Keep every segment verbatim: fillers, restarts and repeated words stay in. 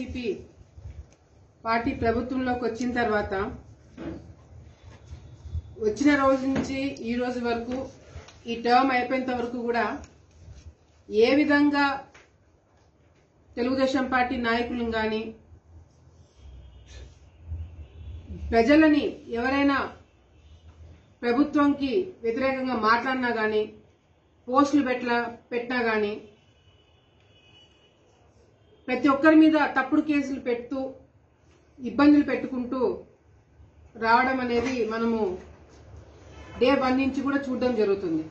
TDP party ప్రభుత్వంలోకి వచ్చిన తర్వాత వచ్చిన రోజు నుంచి ఈ రోజు వరకు ఈ టర్మ్ అయిపోయేంత వరకు కూడా ఏ విధంగా తెలుగుదేశం పార్టీ నాయకులను గాని ప్రజలని ఎవరైనా ప్రభుత్వంకి వ్యతిరేకంగా మాట్లాడినా గాని పోస్టులు పెట్టలా పెట్టినా గాని ప్రతి ఒక్కరి మీద తప్పుడు కేసులు పెడుతూ ఇబ్బందులు పెట్టుకుంటూ రావడం అనేది మనము డే వన్ నుంచి కూడా చూడడం జరుగుతుంది.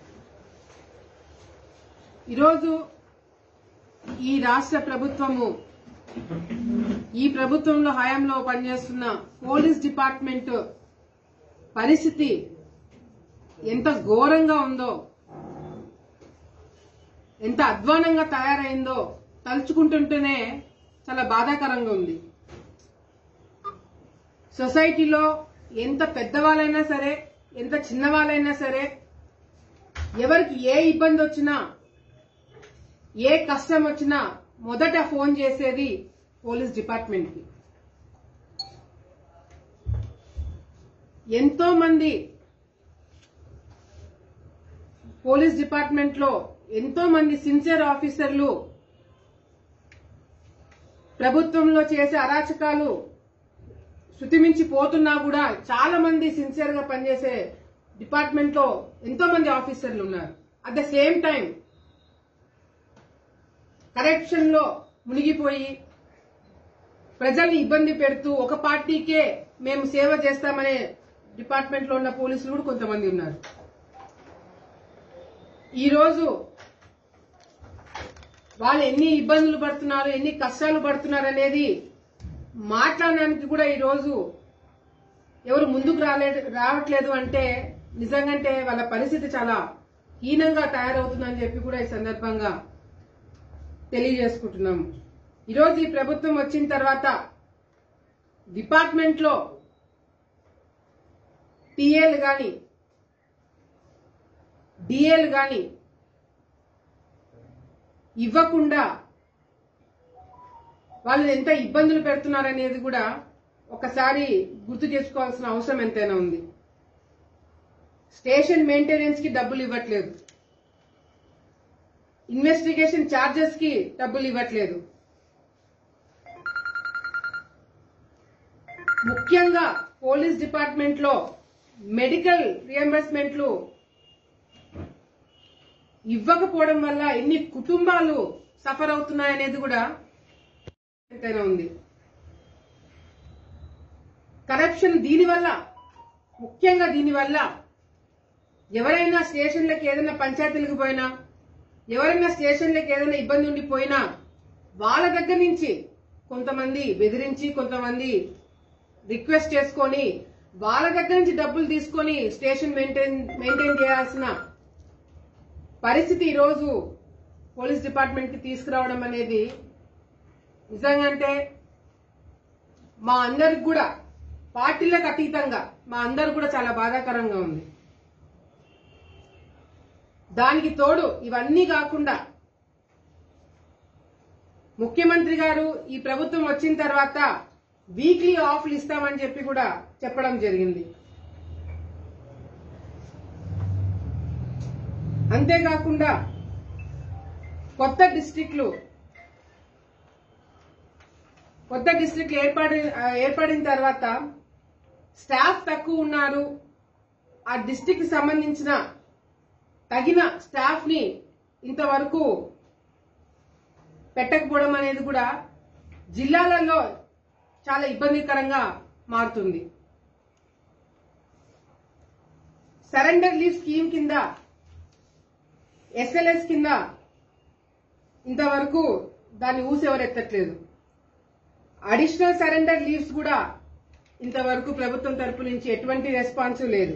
ఈరోజు ఈ రాష్ట్ర ప్రభుత్వము ఈ ప్రభుత్వంలో హయాంలో పనిచేస్తున్న పోలీస్ డిపార్ట్మెంట్ పరిస్థితి ఎంత ఘోరంగా ఉందో, ఎంత అధ్వానంగా తయారైందో తలుచుకుంటుంటేనే చాలా బాధాకరంగా ఉంది. సొసైటీలో ఎంత పెద్దవాళ్ళైనా సరే, ఎంత చిన్నవాళ్ళైనా సరే, ఎవరికి ఏ ఇబ్బంది వచ్చినా, ఏ కష్టం వచ్చినా మొదట ఫోన్ చేసేది పోలీస్ డిపార్ట్మెంట్ కి. ఎంతో మంది పోలీస్ డిపార్ట్మెంట్ లో ఎంతో మంది సిన్సియర్ ఆఫీసర్లు ప్రభుత్వంలో చేసే అరాచకాలు శృతిమించి పోతున్నా కూడా చాలా మంది సిన్సియర్ గా పనిచేసే డిపార్ట్మెంట్ లో ఎంతో మంది ఆఫీసర్లు ఉన్నారు. At the same time corruption లో మునిగిపోయి ప్రజల్ని ఇబ్బంది పెడుతూ ఒక పార్టీకే మేము సేవ చేస్తామనే డిపార్ట్మెంట్ లో ఉన్న పోలీసులు కూడా కొంతమంది ఉన్నారు. ఈ రోజు వాళ్ళు ఎన్ని ఇబ్బందులు పడుతున్నారు, ఎన్ని కష్టాలు పడుతున్నారు అనేది మాట్లాడడానికి కూడా ఈ రోజు ఎవరు ముందుకు రాలేదు రావట్లేదు అంటే నిజంగానే వాళ్ళ పరిస్థితి చాలా హీనంగా తయారవుతుందని చెప్పి కూడా ఈ సందర్భంగా తెలియజేసుకుంటున్నాము. ఈరోజు ఈ ప్రభుత్వం వచ్చిన తర్వాత డిపార్ట్మెంట్ లో టీఏలు గాని డిఏలు గాని ఇవ్వకుండా వాళ్ళు ఎంత ఇబ్బందులు పెడుతున్నారనేది కూడా ఒకసారి గుర్తు చేసుకోవాల్సిన అవసరం ఎంతైనా ఉంది. స్టేషన్ మెయింటెనెన్స్ కి డబ్బులు ఇవ్వట్లేదు, ఇన్వెస్టిగేషన్ ఛార్జెస్ కి డబ్బులు ఇవ్వట్లేదు. ముఖ్యంగా పోలీస్ డిపార్ట్మెంట్ లో మెడికల్ రియంబర్స్మెంట్లు ఇవ్వకపోవడం వల్ల ఎన్ని కుటుంబాలు సఫర్ అవుతున్నాయనేది కూడా ఎంతైనా ఉంది. కరప్షన్ దీనివల్ల, ముఖ్యంగా దీనివల్ల ఎవరైనా స్టేషన్లకు ఏదైనా పంచాయతీలకు పోయినా, ఎవరైనా స్టేషన్లకు ఏదైనా ఇబ్బంది ఉండిపోయినా వాళ్ళ దగ్గర నుంచి కొంతమంది బెదిరించి, కొంతమంది రిక్వెస్ట్ చేసుకొని వాళ్ళ దగ్గర నుంచి డబ్బులు తీసుకొని స్టేషన్ మెయింటైన్ మెయింటైన్ చేయాల్సిన పరిస్థితి ఈరోజు పోలీస్ డిపార్ట్మెంట్ కి తీసుకురావడం అనేది నిజంగానే మా అందరికి కూడా, పార్టీలకు అతీతంగా మా అందరికి కూడా చాలా బాధాకరంగా ఉంది. దానికి తోడు ఇవన్నీ కాకుండా ముఖ్యమంత్రి గారు ఈ ప్రభుత్వం వచ్చిన తర్వాత వీక్లీ ఆఫ్లు ఇస్తామని చెప్పి కూడా చెప్పడం జరిగింది. అంతేకాకుండా కొత్త డిస్ట్రిక్ట్లు కొత్త డిస్ట్రిక్ట్లు ఏర్పడి ఏర్పడిన తర్వాత స్టాఫ్ తక్కువ ఉన్నారు, ఆ డిస్ట్రిక్ట్ కి సంబంధించిన తగిన స్టాఫ్ ని ఇంతవరకు పెట్టకపోవడం అనేది కూడా జిల్లాలలో చాలా ఇబ్బందికరంగా మారుతుంది. సరెండర్ లీవ్ స్కీమ్ కింద, ఎస్ఎల్ఎస్ కింద ఇంతవరకు దాన్ని ఊసెవరెత్తట్లేదు. అడిషనల్ సరెండర్ లీవ్స్ కూడా ఇంతవరకు ప్రభుత్వం తరపు నుంచి ఎటువంటి రెస్పాన్స్ లేదు.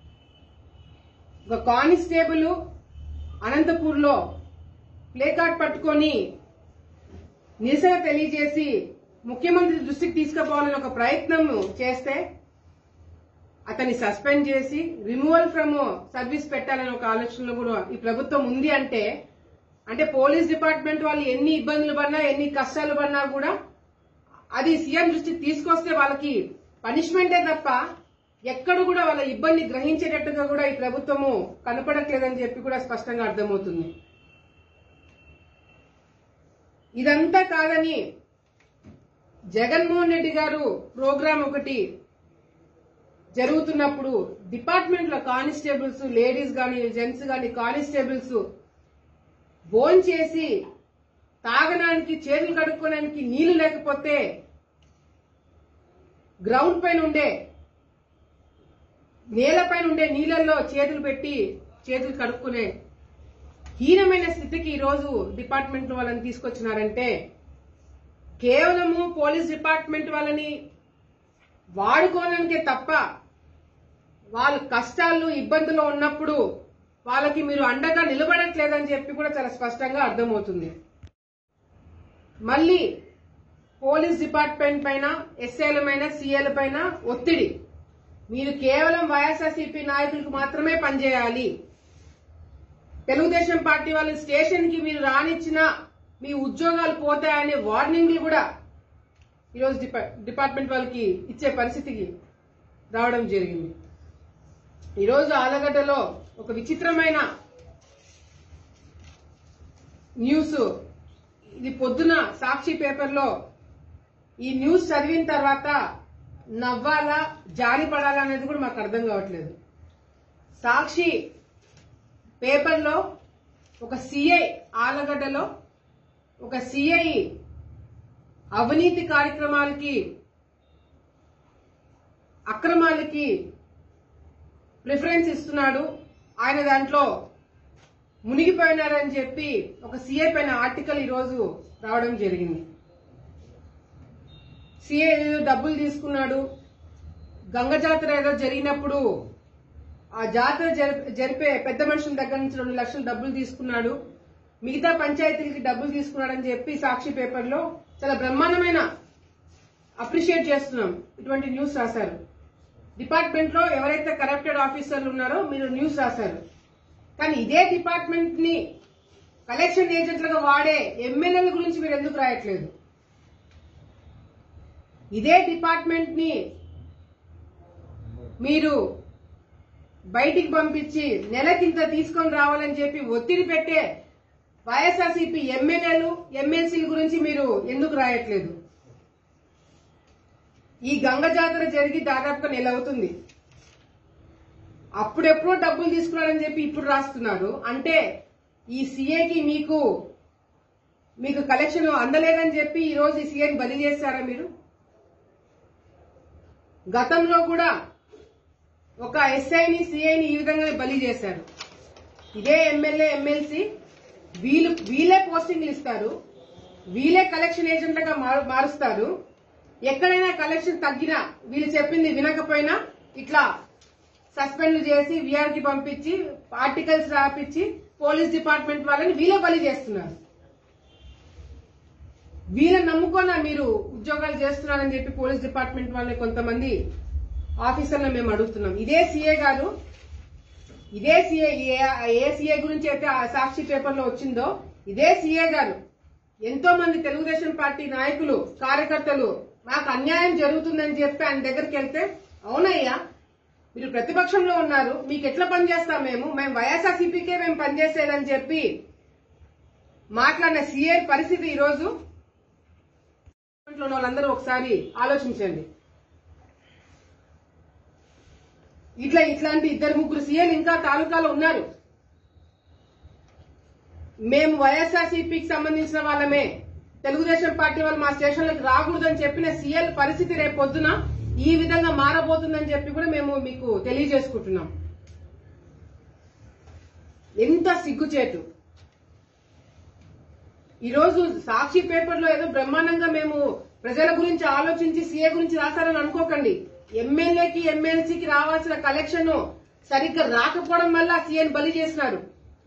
ఒక కానిస్టేబుల్ అనంతపూర్ లో ప్లే కార్డ్ పట్టుకొని నిరసన తెలియజేసి ముఖ్యమంత్రి దృష్టికి తీసుకుపోవాలని ఒక ప్రయత్నం చేస్తే అతన్ని సస్పెండ్ చేసి రిమూవల్ ఫ్రమ్ సర్వీస్ పెట్టాలని ఒక ఆలోచనలో కూడా ఈ ప్రభుత్వం ఉంది. అంటే అంటే పోలీస్ డిపార్ట్మెంట్ వాళ్ళు ఎన్ని ఇబ్బందులు పడినా, ఎన్ని కష్టాలు పడినా కూడా అది సీఎం దృష్టికి తీసుకొస్తే వాళ్ళకి పనిష్మెంటే తప్ప ఎక్కడ కూడా వాళ్ళ ఇబ్బంది గ్రహించేటట్టుగా కూడా ఈ ప్రభుత్వము కనపడట్లేదని చెప్పి కూడా స్పష్టంగా అర్థమవుతుంది. ఇదంతా కాదని జగన్మోహన్ రెడ్డి గారు ప్రోగ్రాం ఒకటి జరుగుతున్నప్పుడు డిపార్ట్మెంట్ లో కానిస్టేబుల్స్, లేడీస్ గాని జెంట్స్ గాని కానిస్టేబుల్స్ భోన్ చేసి తాగడానికి చేతులు కడుక్కోవడానికి నీళ్లు లేకపోతే గ్రౌండ్ పైన ఉండే నేలపైన ఉండే నీళ్లలో చేతులు పెట్టి చేతులు కడుక్కునే హీనమైన స్థితికి ఈ రోజు డిపార్ట్మెంట్ వాళ్ళని తీసుకొచ్చినారంటే కేవలము పోలీస్ డిపార్ట్మెంట్ వాళ్ళని వాడుకోవడానికే తప్ప వాళ్ళు కష్టాలు ఇబ్బందులు ఉన్నప్పుడు వాళ్ళకి మీరు అండగా నిలబడట్లేదని చెప్పి కూడా చాలా స్పష్టంగా అర్థమవుతుంది. మళ్ళీ పోలీస్ డిపార్ట్మెంట్ పైన, ఎస్ఐల పైన, సీఏల పైన ఒత్తిడి. మీరు కేవలం వైఎస్ఆర్సీపీ నాయకులకు మాత్రమే పనిచేయాలి. తెలుగుదేశం పార్టీ వాళ్ళ స్టేషన్ కి మీరు రానిచ్చిన మీ ఉద్యోగాలు పోతాయనే వార్నింగ్లు కూడా ఈరోజు డిపార్ట్మెంట్ వాళ్ళకి ఇచ్చే పరిస్థితికి రావడం జరిగింది. ఈరోజు ఆలగడ్డలో ఒక విచిత్రమైన న్యూస్, ఇది పొద్దున సాక్షి పేపర్లో ఈ న్యూస్ చదివిన తర్వాత నవ్వాలా జారి పడాలా అనేది కూడా మాకు అర్థం కావట్లేదు. సాక్షి పేపర్లో ఒక సిఐ, ఆలగడ్డలో ఒక సిఐ అవినీతి కార్యక్రమాలకి, అక్రమాలకి ప్రిఫరెన్స్ ఇస్తున్నాడు, ఆయన దాంట్లో మునిగిపోయినారని చెప్పి ఒక సీఐ పైన ఆర్టికల్ ఈరోజు రావడం జరిగింది. సీఐ డబ్బులు తీసుకున్నాడు, గంగ జాతర ఏదో జరిగినప్పుడు ఆ జాతర జరిపే పెద్ద మనుషుల దగ్గర నుంచి రెండు లక్షలు డబ్బులు తీసుకున్నాడు, మిగతా పంచాయతీలకి డబ్బులు తీసుకున్నాడని చెప్పి సాక్షి పేపర్లో చాలా బ్రహ్మాండమైన అప్రిషియేట్ చేస్తున్నాం ఇటువంటి న్యూస్ రాశారు. డిపార్ట్మెంట్ లో ఎవరైతే కరప్టెడ్ ఆఫీసర్లు ఉన్నారో మీరు న్యూస్ రాశారు. కానీ ఇదే డిపార్ట్మెంట్ ని కలెక్షన్ ఏజెంట్లుగా వాడే ఎమ్మెల్యేల గురించి మీరు ఎందుకు రాయట్లేదు? ఇదే డిపార్ట్మెంట్ ని మీరు బయటికి పంపించి నెలకింత తీసుకొని రావాలని చెప్పి ఒత్తిడి పెట్టే వైఎస్ఆర్సీపీ ఎమ్మెల్యేలు, ఎమ్మెల్సీల గురించి మీరు ఎందుకు రాయట్లేదు? ఈ గంగ జాతర జరిగి దాదాపుగా నెల అవుతుంది. అప్పుడెప్పుడో డబ్బులు తీసుకున్నారని చెప్పి ఇప్పుడు రాస్తున్నారు. అంటే ఈ సీఏకి మీకు మీకు కలెక్షన్ అందలేదని చెప్పి ఈ రోజు ఈ సీఏని బదిలీ చేశారా మీరు? గతంలో కూడా ఒక ఎస్ఐని, సిఐని ఈ విధంగా బదిలీ చేశారు. ఇదే ఎమ్మెల్యే, ఎమ్మెల్సీ వీళ్ళు వీళ్ళే పోస్టింగ్లు ఇస్తారు, వీళ్ళే కలెక్షన్ ఏజెంట్లుగా మారుస్తారు. ఎక్కడైనా కలెక్షన్ తగ్గినా, వీళ్ళు చెప్పింది వినకపోయినా ఇట్లా సస్పెండ్ చేసి వీఆర్కి పంపించి ఆర్టికల్స్ రాపించి పోలీస్ డిపార్ట్మెంట్ వాళ్ళని వీళ్ళే బలి చేస్తున్నారు. వీళ్ళని నమ్ముకోనా మీరు ఉద్యోగాలు చేస్తున్నారని చెప్పి పోలీస్ డిపార్ట్మెంట్ వాళ్ళని కొంతమంది ఆఫీసర్లను మేము అడుగుతున్నాం. ఇదే సీఏ గారు, ఇదే సీఏ ఏ సీఏ గురించి అయితే సాక్షి పేపర్ లో వచ్చిందో ఇదే సీఏ గారు ఎంతో మంది తెలుగుదేశం పార్టీ నాయకులు, కార్యకర్తలు మాకు అన్యాయం జరుగుతుందని చెప్పి ఆయన దగ్గరికి వెళ్తే, అవునయ్యా మీరు ప్రతిపక్షంలో ఉన్నారు, మీకు ఎట్లా పనిచేస్తాం మేము మేము వైఎస్ఆర్సీపీకే మేము పనిచేసేదని చెప్పి మాట్లాడిన సీఏ పరిస్థితి ఈరోజు వాళ్ళందరూ ఒకసారి ఆలోచించండి. ఇట్లా ఇట్లాంటి ఇద్దరు ముగ్గురు సీఏలు ఇంకా తాలూకాలో ఉన్నారు. మేము వైఎస్ఆర్సీపీకి సంబంధించిన వాళ్ళమే, తెలుగుదేశం పార్టీ వాళ్ళు మా స్టేషన్లకు రాకూడదని చెప్పిన సీఎల్ పరిస్థితి రేపు పొద్దున ఈ విధంగా మారబోతుందని చెప్పి కూడా మేము మీకు తెలియజేసుకుంటున్నాం. ఎంత సిగ్గుచేటు! ఈరోజు సాక్షి పేపర్లో ఏదో బ్రహ్మాండంగా మేము ప్రజల గురించి ఆలోచించి సీఏ గురించి రాశారని అనుకోకండి. ఎమ్మెల్యేకి, ఎమ్మెల్సీకి రావాల్సిన కలెక్షన్ సరిగ్గా రాకపోవడం వల్ల సీఏని బలి చేసినారు.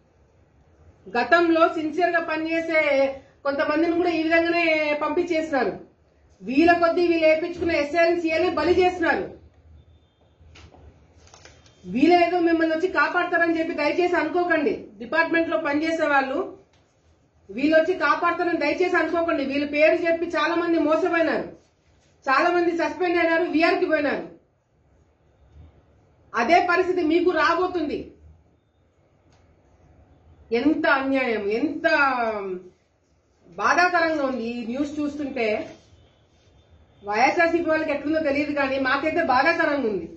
గతంలో సిన్సియర్ గా పనిచేసే కొంతమందిని కూడా ఈ విధంగానే పంపించేసినారు. వీళ్ళ కొద్దీ వీళ్ళు వేయించుకున్న ఎస్ఐఎల్ సీఏని బలి చేసినారు. వీళ్ళేదో మిమ్మల్ని వచ్చి కాపాడతారని చెప్పి దయచేసి అనుకోకండి. డిపార్ట్మెంట్ లో పనిచేసే వాళ్ళు వీళ్ళు వచ్చి కాపాడతారని దయచేసి అనుకోకండి. వీళ్ళ పేరు చెప్పి చాలా మంది మోసపోయినారు. చాలా మంది సస్పెండ్ అయినారు, వీఆర్కి పోయినారు. అదే పరిస్థితి మీకు రాబోతుంది. ఎంత అన్యాయం, ఎంత బాధాకరంగా ఉంది ఈ న్యూస్ చూస్తుంటే. వైఎస్ఆర్సీపీ వాళ్ళకి ఎట్లుందో తెలియదు కానీ మాకైతే బాధాకరంగా ఉంది.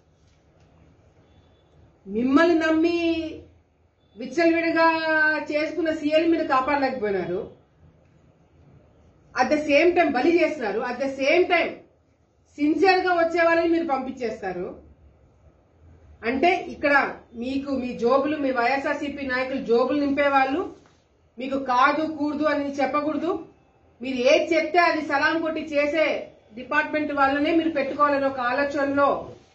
మిమ్మల్ని నమ్మి విచ్చలవిడిగా చేసుకున్న సీఎల్ మీరు కాపాడలేకపోయినారు. అట్ ద సేమ్ టైం బలి చేస్తున్నారు. At the same time sincere గా వచ్చే వాళ్ళని మీరు పంపించేస్తారు. అంటే ఇక్కడ మీకు మీ జోబులు, మీ వైఎస్ఆర్సీపీ నాయకులు జోబులు నింపేవాళ్ళు మీకు కాదు కూడదు అని చెప్పకూడదు. మీరు ఏది చెప్తే అది సలాం కొట్టి చేసే డిపార్ట్మెంట్ వాళ్ళనే మీరు పెట్టుకోవాలని ఒక ఆలోచనలో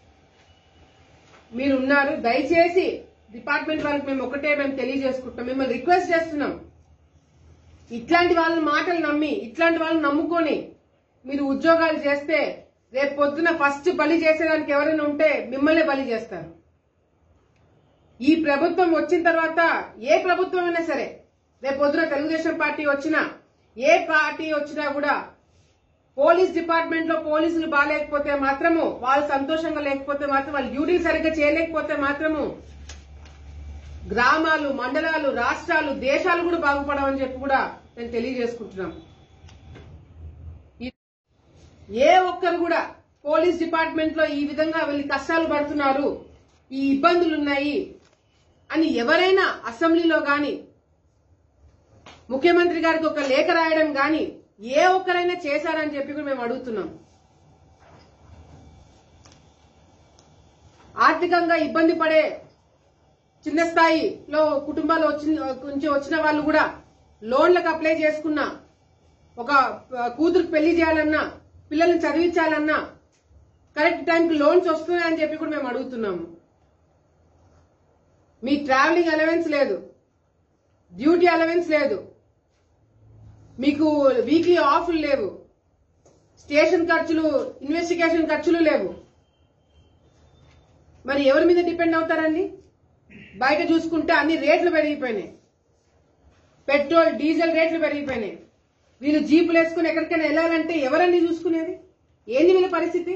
మీరు ఉన్నారు. దయచేసి డిపార్ట్మెంట్ వాళ్ళకి మేము ఒకటే మేము తెలియజేసుకుంటాం, మిమ్మల్ని రిక్వెస్ట్ చేస్తున్నాం. ఇట్లాంటి వాళ్ళ మాటలు నమ్మి, ఇట్లాంటి వాళ్ళని నమ్ముకొని మీరు ఉద్యోగాలు చేస్తే రేపు పొద్దున ఫస్ట్ బలి చేసేదానికి ఎవరైనా ఉంటే మిమ్మల్ని బలి చేస్తారు. ఈ ప్రభుత్వం వచ్చిన తర్వాత ఏ ప్రభుత్వం అయినా సరే, రేపు పొద్దున తెలుగుదేశం పార్టీ వచ్చినా ఏ పార్టీ వచ్చినా కూడా పోలీస్ డిపార్ట్మెంట్ లో పోలీసులు బాగాలేకపోతే మాత్రము, వాళ్ళు సంతోషంగా లేకపోతే మాత్రం, వాళ్ళు డ్యూటీలు సరిగ్గా చేయలేకపోతే మాత్రము గ్రామాలు, మండలాలు, రాష్ట్రాలు, దేశాలు కూడా బాగుపడవని చెప్పి కూడా నేను తెలియజేసుకుంటున్నాం. ఏ ఒక్కరు కూడా పోలీస్ డిపార్ట్మెంట్ లో ఈ విధంగా వీళ్ళు కష్టాలు పడుతున్నారు, ఈ ఇబ్బందులున్నాయి అని ఎవరైనా అసెంబ్లీలో గాని ముఖ్యమంత్రి గారికి ఒక లేఖ రాయడం గాని ఏ ఒక్కరైనా చేశారని చెప్పి కూడా మేము అడుగుతున్నాం. ఆర్థికంగా ఇబ్బంది పడే చిన్న స్థాయిలో కుటుంబాలు కొంచెం వచ్చిన వాళ్ళు కూడా లోన్లకు అప్లై చేసుకున్నా, ఒక కూతురికి పెళ్లి చేయాలన్నా, పిల్లల్ని చదివించాలన్నా కరెక్ట్ టైంకి లోన్స్ వస్తున్నాయని చెప్పి కూడా మేము అడుగుతున్నాము. మీ ట్రావెలింగ్ అలవెన్స్ లేదు, డ్యూటీ అలవెన్స్ లేదు, మీకు వీక్లీ ఆఫ్లు లేవు, స్టేషన్ ఖర్చులు, ఇన్వెస్టిగేషన్ ఖర్చులు లేవు. మరి ఎవరి మీద డిపెండ్ అవుతారండి? బయట చూసుకుంటే అన్ని రేట్లు పెరిగిపోయినాయి, పెట్రోల్ డీజిల్ రేట్లు పెరిగిపోయినాయి. వీళ్ళు జీపులు వేసుకుని ఎక్కడికైనా వెళ్లాలంటే ఎవరండి చూసుకునేది? ఏంది వీళ్ళ పరిస్థితి?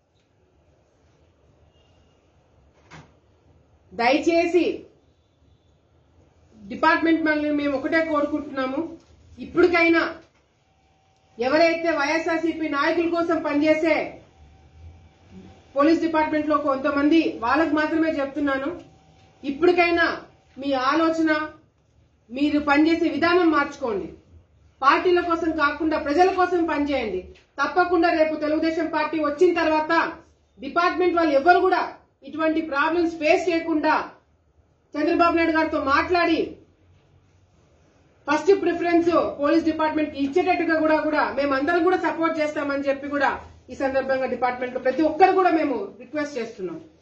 దయచేసి డిపార్ట్మెంట్ మనల్ని మేము ఒకటే కోరుకుంటున్నాము, ఇప్పటికైనా ఎవరైతే వైఎస్ఆర్సీపీ నాయకుల కోసం పనిచేసే పోలీస్ డిపార్ట్మెంట్ లో కొంతమంది వాళ్ళకు మాత్రమే చెప్తున్నాను, ఇప్పటికైనా మీ ఆలోచన, మీరు పనిచేసే విధానం మార్చుకోండి. పార్టీల కోసం కాకుండా ప్రజల కోసం పనిచేయండి. తప్పకుండా రేపు తెలుగుదేశం పార్టీ వచ్చిన తర్వాత డిపార్ట్మెంట్ వాళ్ళు ఎవరు కూడా ఇటువంటి ప్రాబ్లమ్స్ ఫేస్ చేయకుండా చంద్రబాబు నాయుడు గారితో మాట్లాడి ఫస్ట్ ప్రిఫరెన్స్ పోలీస్ డిపార్ట్మెంట్ కి ఇచ్చేటట్టుగా కూడా కూడా మేమందరం కూడా సపోర్ట్ చేస్తామని చెప్పి కూడా ఈ సందర్భంగా డిపార్ట్మెంట్ లో ప్రతి ఒక్కరు కూడా మేము రిక్వెస్ట్ చేస్తున్నాం.